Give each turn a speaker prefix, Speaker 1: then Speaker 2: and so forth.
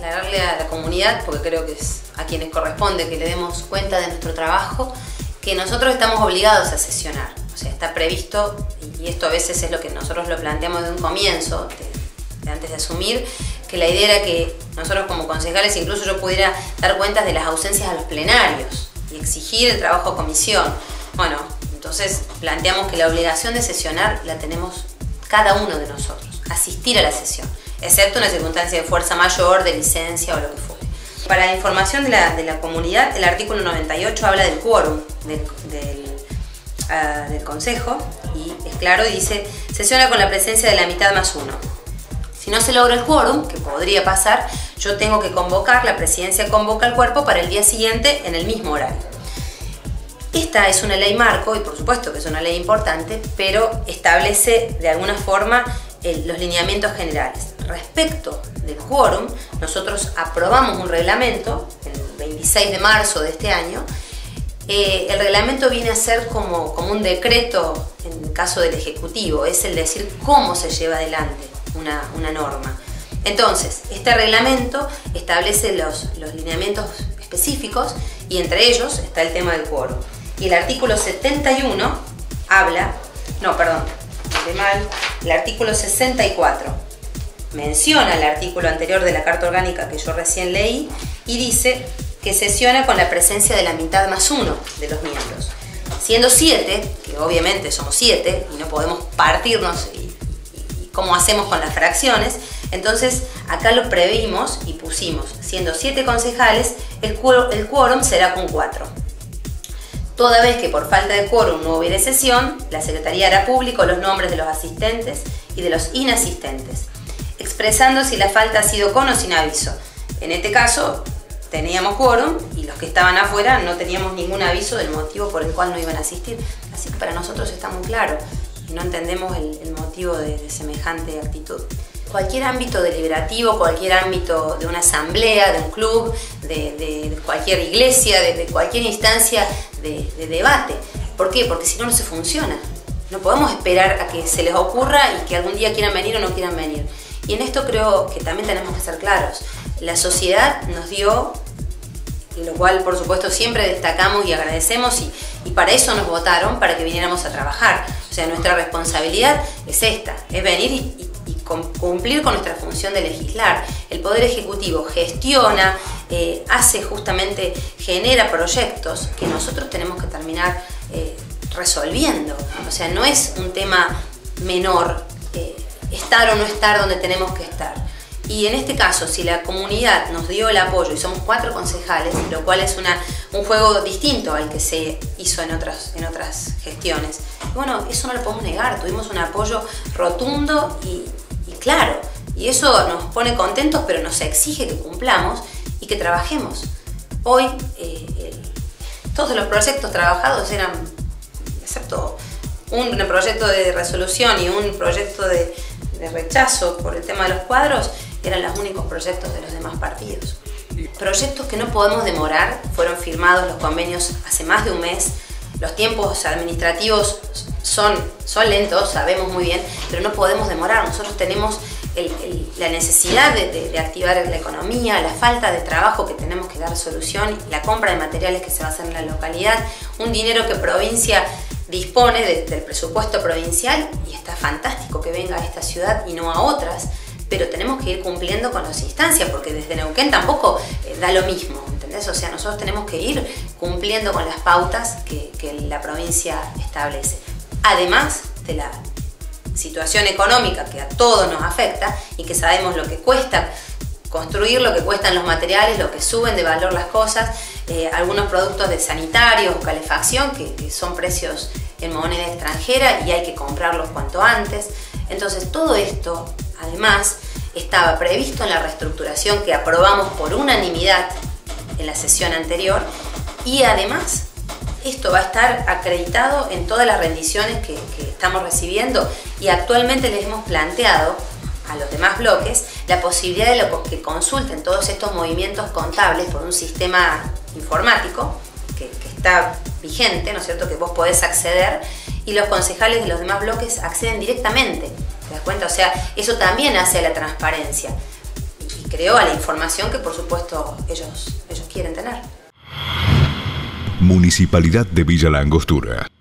Speaker 1: aclararle a la comunidad, porque creo que es a quienes corresponde que le demos cuenta de nuestro trabajo, que nosotros estamos obligados a sesionar. O sea, está previsto, y esto a veces es lo que nosotros lo planteamos de un comienzo, antes de asumir, que la idea era que nosotros como concejales, incluso yo pudiera dar cuenta de las ausencias a los plenarios y exigir el trabajo a comisión. Bueno, entonces planteamos que la obligación de sesionar la tenemos cada uno de nosotros, asistir a la sesión, excepto una circunstancia de fuerza mayor, de licencia o lo que fuere. Para información de la comunidad, el artículo 98 habla del quórum del Consejo, y es claro, dice: sesiona con la presencia de la mitad más uno. Si no se logra el quórum, que podría pasar, yo tengo que convocar, la presidencia convoca al cuerpo para el día siguiente en el mismo horario. Esta es una ley marco, y por supuesto que es una ley importante, pero establece de alguna forma los lineamientos generales. Respecto del quórum, nosotros aprobamos un reglamento el 26 de marzo de este año. El reglamento viene a ser como un decreto en el caso del Ejecutivo, es el decir cómo se lleva adelante una norma. Entonces, este reglamento establece los lineamientos específicos, y entre ellos está el tema del quórum. Y el artículo 71 habla, no, perdón, el artículo 64 menciona el artículo anterior de la Carta Orgánica que yo recién leí, y dice que sesiona con la presencia de la mitad más uno de los miembros. Siendo 7, que obviamente somos 7 y no podemos partirnos y como hacemos con las fracciones, entonces acá lo previmos y pusimos: siendo 7 concejales, el quórum será con 4. Toda vez que por falta de quórum no hubiere sesión, la Secretaría hará público los nombres de los asistentes y de los inasistentes, expresando si la falta ha sido con o sin aviso. En este caso teníamos quórum y los que estaban afuera no teníamos ningún aviso del motivo por el cual no iban a asistir. Así que para nosotros está muy claro y no entendemos el motivo de semejante actitud. Cualquier ámbito deliberativo, cualquier ámbito de una asamblea, de un club, de cualquier iglesia, de cualquier instancia de debate. ¿Por qué? Porque si no, no se funciona. No podemos esperar a que se les ocurra y que algún día quieran venir o no quieran venir. Y en esto creo que también tenemos que ser claros. La sociedad nos dio, lo cual por supuesto siempre destacamos y agradecemos, y para eso nos votaron, para que viniéramos a trabajar. O sea, nuestra responsabilidad es esta, es venir y cumplir con nuestra función de legislar. El Poder Ejecutivo gestiona, hace justamente, genera proyectos que nosotros tenemos que terminar resolviendo. O sea, no es un tema menor estar o no estar donde tenemos que estar. Y en este caso, si la comunidad nos dio el apoyo y somos 4 concejales, lo cual es un juego distinto al que se hizo en otras gestiones, bueno, eso no lo podemos negar, tuvimos un apoyo rotundo y claro, y eso nos pone contentos, pero nos exige que cumplamos y que trabajemos. Hoy todos los proyectos trabajados eran, excepto un proyecto de resolución y un proyecto de rechazo por el tema de los cuadros, eran los únicos proyectos de los demás partidos. Proyectos que no podemos demorar, fueron firmados los convenios hace más de un mes. Los tiempos administrativos son lentos, sabemos muy bien, pero no podemos demorar. Nosotros tenemos la necesidad de activar la economía, la falta de trabajo que tenemos que dar solución, la compra de materiales que se va a hacer en la localidad, un dinero que provincia dispone del presupuesto provincial, y está fantástico que venga a esta ciudad y no a otras, pero tenemos que ir cumpliendo con las instancias, porque desde Neuquén tampoco da lo mismo, ¿entendés? O sea, nosotros tenemos que ir cumpliendo con las pautas que la provincia establece. Además de la situación económica que a todos nos afecta y que sabemos lo que cuesta construir, lo que cuestan los materiales, lo que suben de valor las cosas, algunos productos de sanitarios o calefacción que son precios en moneda extranjera y hay que comprarlos cuanto antes. Entonces todo esto además estaba previsto en la reestructuración que aprobamos por unanimidad en la sesión anterior, y además esto va a estar acreditado en todas las rendiciones que estamos recibiendo, y actualmente les hemos planteado a los demás bloques la posibilidad de que consulten todos estos movimientos contables por un sistema informático que está vigente, ¿no es cierto?, que vos podés acceder, y los concejales de los demás bloques acceden directamente, ¿te das cuenta? O sea, eso también hace a la transparencia, y creo, a la información que por supuesto ellos quieren tener.
Speaker 2: Municipalidad de Villa La Angostura.